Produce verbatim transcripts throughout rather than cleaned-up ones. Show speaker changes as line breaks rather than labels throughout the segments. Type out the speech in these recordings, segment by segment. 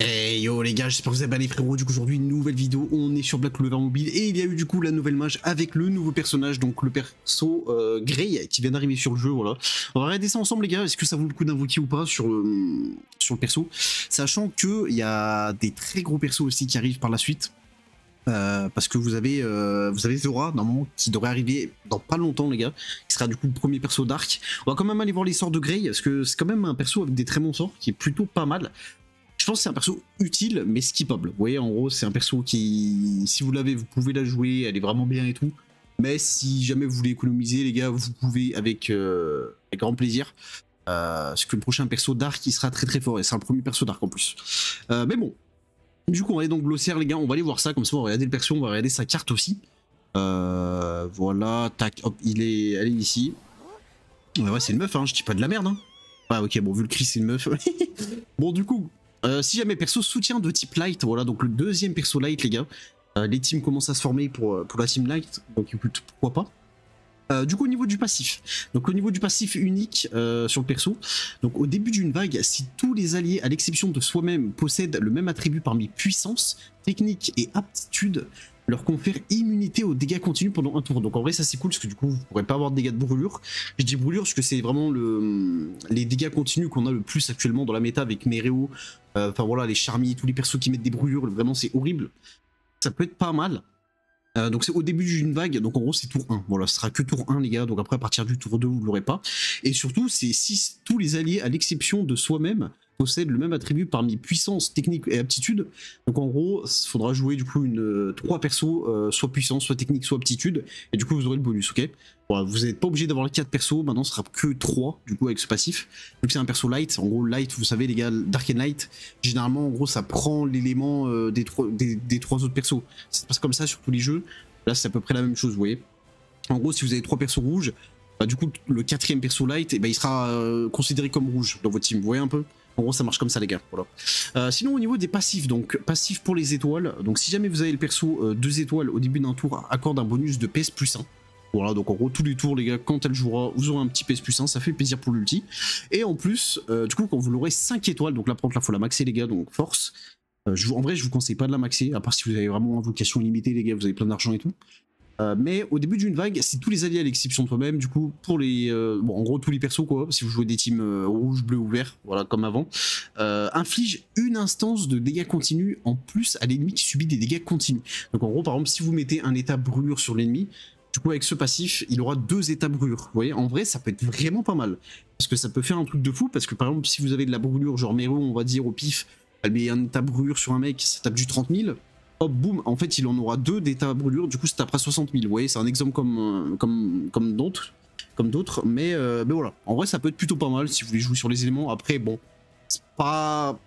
Hey yo les gars, j'espère que vous avez bien les frérots. Du coup aujourd'hui une nouvelle vidéo, on est sur Black Clover Mobile et il y a eu du coup la nouvelle mage avec le nouveau personnage, donc le perso euh, Grey qui vient d'arriver sur le jeu. Voilà, on va regarder ça ensemble les gars, est-ce que ça vaut le coup d'invoquer ou pas sur le, sur le perso, sachant que il y a des très gros persos aussi qui arrivent par la suite. Euh, parce que vous avez euh, vous avez Zora normalement qui devrait arriver dans pas longtemps les gars, qui sera du coup le premier perso d'arc. On va quand même aller voir les sorts de Grey parce que c'est quand même un perso avec des très bons sorts qui est plutôt pas mal. Je pense que c'est un perso utile mais skippable. Vous voyez, en gros c'est un perso qui, si vous l'avez vous pouvez la jouer, elle est vraiment bien et tout, mais si jamais vous voulez économiser les gars, vous pouvez avec, euh, avec grand plaisir. Euh, parce que le prochain perso d'arc il sera très très fort et c'est un premier perso d'arc en plus. Euh, mais bon, du coup on va aller dans Glossaire les gars, on va aller voir ça, comme ça on va regarder le perso, on va regarder sa carte aussi. Euh, voilà, tac, hop, il est, elle est ici. Ouais, ouais c'est une meuf hein, je dis pas de la merde hein. Ah ok, bon vu le cri c'est une meuf. Bon du coup, euh, si jamais perso soutien de type light, voilà donc le deuxième perso light les gars. Euh, les teams commencent à se former pour, pour la team light, donc écoute pourquoi pas. Euh, du coup au niveau du passif, donc au niveau du passif unique euh, sur le perso, donc au début d'une vague, si tous les alliés à l'exception de soi-même possèdent le même attribut parmi puissance, technique et aptitude, leur confère immunité aux dégâts continus pendant un tour. Donc en vrai ça c'est cool parce que du coup vous pourrez pas avoir de dégâts de brûlure. Je dis brûlure parce que c'est vraiment le, les dégâts continus qu'on a le plus actuellement dans la méta avec Nereo, euh, enfin voilà les Charmy, tous les persos qui mettent des brûlures, vraiment c'est horrible. Ça peut être pas mal. Euh, donc c'est au début d'une vague, donc en gros c'est tour un, voilà ce sera que tour un les gars, donc après à partir du tour deux vous l'aurez pas. Et surtout c'est si tous les alliés à l'exception de soi-même possèdent le même attribut parmi puissance, technique et aptitude. Donc en gros il faudra jouer du coup une euh, trois persos, euh, soit puissance, soit technique, soit aptitude, et du coup vous aurez le bonus, ok. Voilà, vous n'êtes pas obligé d'avoir les quatre persos, maintenant ce sera que trois du coup avec ce passif. Donc c'est un perso light, en gros light vous savez les gars, Dark and Light, généralement en gros ça prend l'élément euh, des, trois, des, des trois autres persos. Ça se passe comme ça sur tous les jeux, là c'est à peu près la même chose vous voyez. En gros si vous avez trois persos rouges, bah, du coup le quatrième perso light, et bah, il sera euh, considéré comme rouge dans votre team, vous voyez un peu. En gros ça marche comme ça les gars, voilà. Euh, sinon au niveau des passifs, donc passif pour les étoiles, donc si jamais vous avez le perso euh, deux étoiles au début d'un tour, accorde un bonus de P S plus un. Voilà, donc en gros tous les tours les gars, quand elle jouera, vous aurez un petit P S plus un, ça fait plaisir pour l'ulti. Et en plus, euh, du coup quand vous l'aurez cinq étoiles, donc là par contre là faut la maxer les gars, donc force. Euh, je vous, en vrai je vous conseille pas de la maxer, à part si vous avez vraiment invocation illimitée les gars, vous avez plein d'argent et tout. Euh, mais au début d'une vague, c'est tous les alliés à l'exception de toi-même, du coup pour les... Euh, bon en gros tous les persos quoi, si vous jouez des teams euh, rouge, bleu ou vert, voilà comme avant, euh, inflige une instance de dégâts continus en plus à l'ennemi qui subit des dégâts continus. Donc en gros par exemple si vous mettez un état brûlure sur l'ennemi, du coup avec ce passif il aura deux états brûlure. Vous voyez, en vrai ça peut être vraiment pas mal, parce que ça peut faire un truc de fou, parce que par exemple si vous avez de la brûlure genre Mero on va dire au pif, elle met un état brûlure sur un mec, ça tape du trente mille. Hop, boum, en fait il en aura deux d'état brûlure, du coup ça tapera soixante mille, vous voyez, c'est un exemple comme, euh, comme, comme d'autres, comme d'autres, mais, euh, mais voilà, en vrai ça peut être plutôt pas mal si vous voulez jouer sur les éléments. Après bon, c'est pas...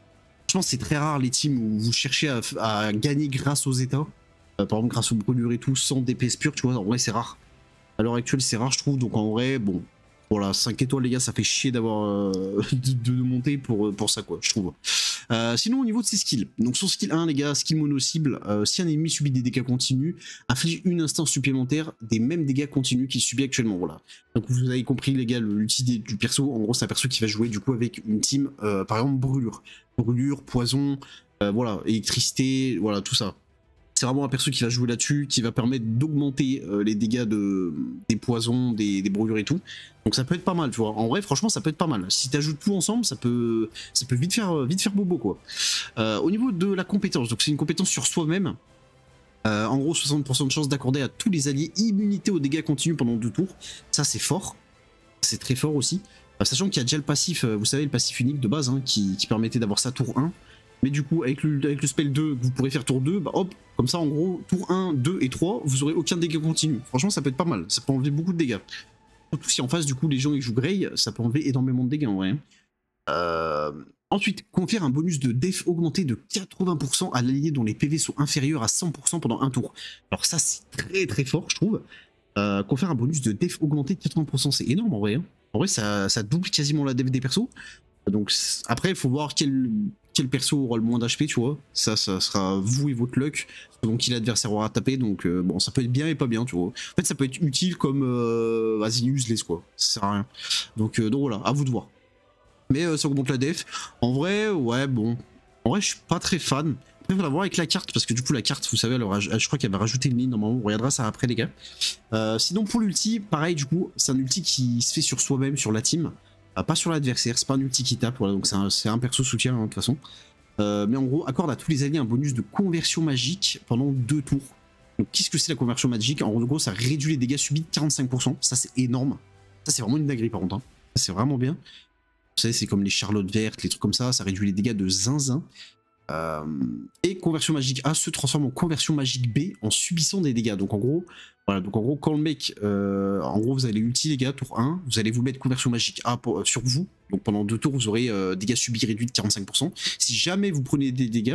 Je pense que c'est très rare les teams où vous cherchez à, à gagner grâce aux états, euh, par exemple grâce aux brûlures et tout, sans D P S pur, tu vois, en vrai c'est rare. À l'heure actuelle c'est rare je trouve, donc en vrai, bon... Voilà, cinq étoiles les gars, ça fait chier d'avoir euh, de, de monter pour, pour ça quoi, je trouve. Euh, sinon au niveau de ses skills, donc son skill un les gars, skill mono-cible, euh, si un ennemi subit des dégâts continus, inflige une instance supplémentaire des mêmes dégâts continus qu'il subit actuellement, voilà. Donc vous avez compris les gars l'utilité du perso, en gros c'est un perso qui va jouer du coup avec une team, euh, par exemple brûlure, brûlure, poison, euh, voilà, électricité, voilà tout ça. C'est vraiment un perso qui va jouer là-dessus, qui va permettre d'augmenter euh, les dégâts de, des poisons, des, des brûlures et tout. Donc ça peut être pas mal, tu vois. En vrai, franchement, ça peut être pas mal. Si t'ajoutes tout ensemble, ça peut, ça peut vite faire, vite faire bobo, quoi. Euh, au niveau de la compétence, donc c'est une compétence sur soi-même. Euh, en gros, soixante pour cent de chance d'accorder à tous les alliés immunité aux dégâts continus pendant deux tours. Ça, c'est fort. C'est très fort aussi. Euh, sachant qu'il y a déjà le passif, euh, vous savez, le passif unique de base, hein, qui, qui permettait d'avoir ça tour un. Mais du coup, avec le, avec le spell deux, vous pourrez faire tour deux, bah hop, comme ça en gros, tour un, deux et trois, vous aurez aucun dégât continu. Franchement, ça peut être pas mal, ça peut enlever beaucoup de dégâts. Surtout si en face, du coup, les gens qui jouent Grey, ça peut enlever énormément de dégâts en vrai. Euh... Ensuite, confère un bonus de def augmenté de quatre-vingts pour cent à l'allié dont les P V sont inférieurs à cent pour cent pendant un tour. Alors ça, c'est très très fort, je trouve. Euh, confère un bonus de def augmenté de quatre-vingts pour cent, c'est énorme en vrai. Hein. En vrai, ça, ça double quasiment la def des persos. Donc après, il faut voir quel, quel perso aura le moins d'H P, tu vois. Ça, ça sera vous et votre luck, selon qui l'adversaire aura tapé. Donc euh, bon, ça peut être bien et pas bien, tu vois. En fait, ça peut être utile comme euh, vas-y, useless, quoi. Ça sert à rien. Donc, euh, donc voilà, à vous de voir. Mais euh, ça augmente la def. En vrai, ouais, bon. En vrai, je suis pas très fan. Après, on va voir avec la carte, parce que du coup, la carte, vous savez, elle aura, je crois qu'elle va rajouter une ligne, normalement, on regardera ça après, les gars. Euh, sinon, pour l'ulti, pareil, du coup, c'est un ulti qui se fait sur soi-même, sur la team, euh, pas sur l'adversaire, c'est pas un ulti qui tape, voilà, donc c'est un, un perso soutien, hein, de toute façon. Euh, mais en gros, accorde à tous les alliés un bonus de conversion magique pendant deux tours. Donc, qu'est-ce que c'est la conversion magique? En gros, ça réduit les dégâts subis de quarante-cinq pour cent, ça c'est énorme. Ça, c'est vraiment une dinguerie, par contre, hein. C'est vraiment bien. Vous savez, c'est comme les charlottes vertes, les trucs comme ça, ça réduit les dégâts de zinzin. Euh, et conversion magique A se transforme en conversion magique B en subissant des dégâts. Donc en gros, voilà, donc en gros, quand le mec, euh, en gros, vous allez ulti les gars, tour un, vous allez vous mettre conversion magique A pour, euh, sur vous. Donc pendant deux tours, vous aurez euh, dégâts subis réduits de quarante-cinq pour cent. Si jamais vous prenez des dégâts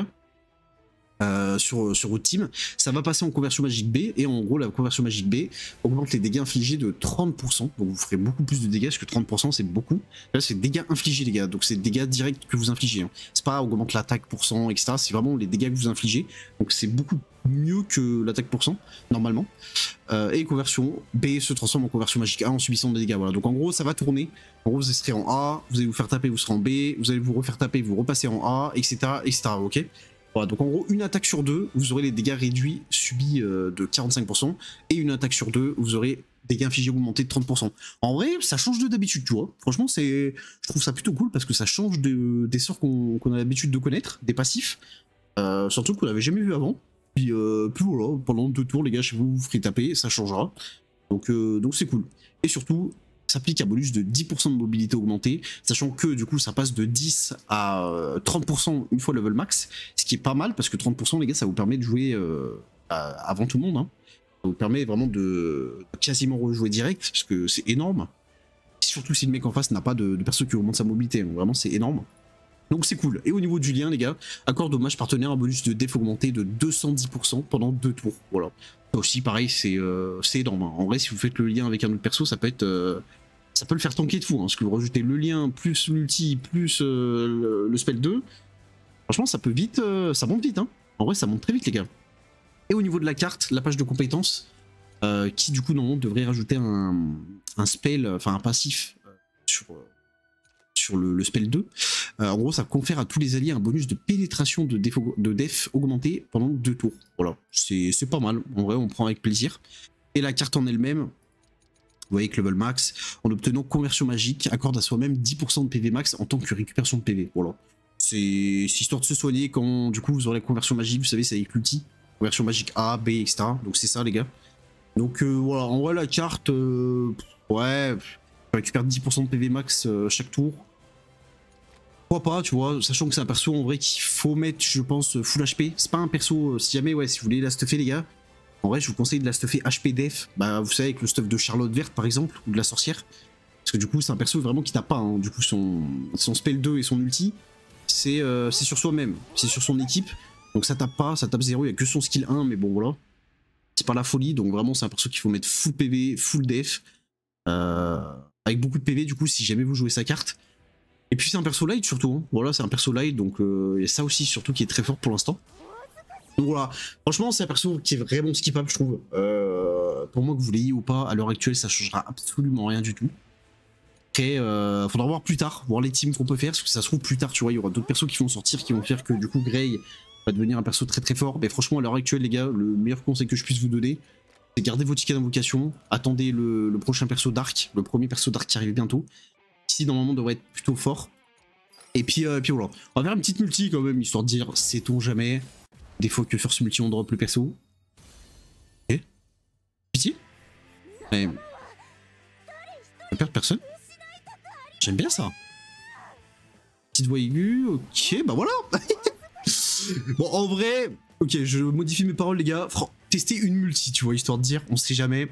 euh, sur, sur votre team, ça va passer en conversion magique B. Et en gros, la conversion magique B augmente les dégâts infligés de trente pour cent. Donc vous ferez beaucoup plus de dégâts, parce que trente pour cent c'est beaucoup. Là, c'est dégâts infligés, les gars. Donc c'est dégâts directs que vous infligez, hein. C'est pas augmente l'attaque pour cent, et cetera. C'est vraiment les dégâts que vous infligez. Donc c'est beaucoup mieux que l'attaque pour cent, normalement. Euh, et conversion B se transforme en conversion magique A en subissant des dégâts. Voilà. Donc en gros, ça va tourner. En gros, vous serez en A, vous allez vous faire taper, vous serez en B, vous allez vous refaire taper, vous repassez en A, et cetera, et cetera. Ok. Voilà, donc en gros, une attaque sur deux, vous aurez les dégâts réduits subis euh, de quarante-cinq pour cent, et une attaque sur deux, vous aurez dégâts infligés augmentés de trente pour cent. En vrai, ça change de d'habitude, tu vois. Franchement, c'est, je trouve ça plutôt cool parce que ça change de, des sorts qu'on qu'on a l'habitude de connaître, des passifs, euh, surtout qu'on n'avait jamais vu avant. Puis, euh, puis voilà, pendant deux tours, les gars, chez vous, vous ferez taper, ça changera. Donc euh, donc c'est cool. Et surtout, s'applique un bonus de dix pour cent de mobilité augmentée, sachant que du coup ça passe de dix à trente pour cent une fois level max, ce qui est pas mal parce que trente pour cent les gars ça vous permet de jouer euh, avant tout le monde, hein. Ça vous permet vraiment de quasiment rejouer direct parce que c'est énorme, surtout si le mec en face n'a pas de, de perso qui augmente sa mobilité, donc vraiment c'est énorme. Donc c'est cool. Et au niveau du lien les gars, accorde au match partenaire un bonus de def augmenté de deux cent dix pour cent pendant deux tours, voilà. Ça aussi pareil c'est euh, énorme, hein. En vrai si vous faites le lien avec un autre perso ça peut être euh, ça peut le faire tanker de fou, hein, parce que vous rajoutez le lien plus l'ulti plus euh, le, le spell deux, franchement ça peut vite, euh, ça monte vite, hein. En vrai ça monte très vite les gars. Et au niveau de la carte, la page de compétences, euh, qui du coup normalement devrait rajouter un, un spell, enfin un passif euh, sur, euh, sur le, le spell deux, euh, en gros ça confère à tous les alliés un bonus de pénétration de def, de def augmenté pendant deux tours. Voilà, c'est pas mal, en vrai on prend avec plaisir. Et la carte en elle-même, vous voyez que level max, en obtenant conversion magique, accorde à soi-même dix pour cent de P V max en tant que récupération de P V. Voilà. C'est histoire de se soigner quand du coup vous aurez la conversion magique, vous savez c'est avec l'ulti. Conversion magique A, B, et cetera. Donc c'est ça les gars. Donc euh, voilà, en vrai la carte, euh, ouais, on récupère dix pour cent de P V max euh, chaque tour. Pourquoi pas, tu vois, sachant que c'est un perso en vrai qu'il faut mettre, je pense, full H P. C'est pas un perso, euh, si jamais, ouais, si vous voulez la stuffer les gars. En vrai, je vous conseille de la stuffer H P def, bah vous savez avec le stuff de Charlotte verte par exemple, ou de la sorcière. Parce que du coup c'est un perso vraiment qui tape pas, hein. Du coup son, son spell deux et son ulti, c'est euh, sur soi-même, c'est sur son équipe. Donc ça tape pas, ça tape zéro, il n'y a que son skill un, mais bon voilà. C'est pas la folie, donc vraiment c'est un perso qu'il faut mettre full P V, full def. Euh, avec beaucoup de P V du coup si jamais vous jouez sa carte. Et puis c'est un perso light surtout, hein. Voilà c'est un perso light, donc euh, il y a ça aussi surtout qui est très fort pour l'instant. Donc voilà, franchement c'est un perso qui est vraiment skippable je trouve. Euh, pour moi que vous l'ayez ou pas, à l'heure actuelle ça changera absolument rien du tout. Après euh, faudra voir plus tard, voir les teams qu'on peut faire, parce que ça se trouve plus tard tu vois, il y aura d'autres persos qui vont sortir qui vont faire que du coup Grey va devenir un perso très très fort. Mais franchement à l'heure actuelle les gars, le meilleur conseil que je puisse vous donner, c'est garder vos tickets d'invocation, attendez le, le prochain perso Dark, le premier perso Dark qui arrive bientôt. Ici normalement devrait être plutôt fort. Et puis, euh, puis voilà, on va faire une petite multi quand même, histoire de dire sait-on jamais. Des fois que first multi on drop le perso. Ok. Pitié. Mais... je perds personne. J'aime bien ça. Petite voix aiguë, ok, bah voilà. Bon en vrai, ok je modifie mes paroles les gars. Fran tester une multi tu vois, histoire de dire, on sait jamais.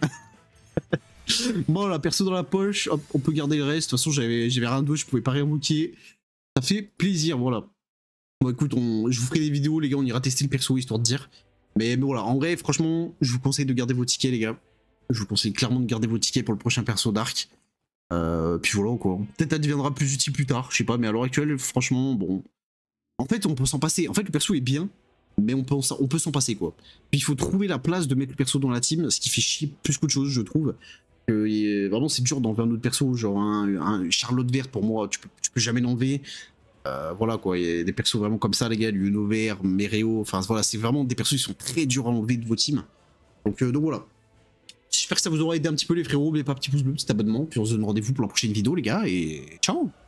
Bon la perso dans la poche, hop, on peut garder le reste. De toute façon j'avais rien d'autre, je pouvais pas réinvoquer. Ça fait plaisir, voilà. Bon écoute, on, je vous ferai des vidéos les gars, on ira tester le perso histoire de dire. Mais, mais voilà, en vrai franchement, je vous conseille de garder vos tickets les gars. Je vous conseille clairement de garder vos tickets pour le prochain perso Dark. Euh, puis voilà quoi. Peut-être ça deviendra plus utile plus tard, je sais pas, mais à l'heure actuelle, franchement, bon. En fait, on peut s'en passer. En fait, le perso est bien, mais on peut, on peut s'en passer quoi. Puis il faut trouver la place de mettre le perso dans la team, ce qui fait chier plus qu'autre chose, je trouve. Euh, vraiment, c'est dur d'enlever un autre perso, genre un, un Charlotte verte pour moi, tu peux, tu peux jamais l'enlever. Euh, voilà quoi, il y a des persos vraiment comme ça les gars, Lunover, Mereo, enfin voilà, c'est vraiment des persos qui sont très durs à enlever de vos teams. Donc, euh, donc voilà. J'espère que ça vous aura aidé un petit peu les frérots, n'oubliez pas un petit pouce bleu, petit abonnement, puis on se donne rendez-vous pour la prochaine vidéo les gars, et ciao.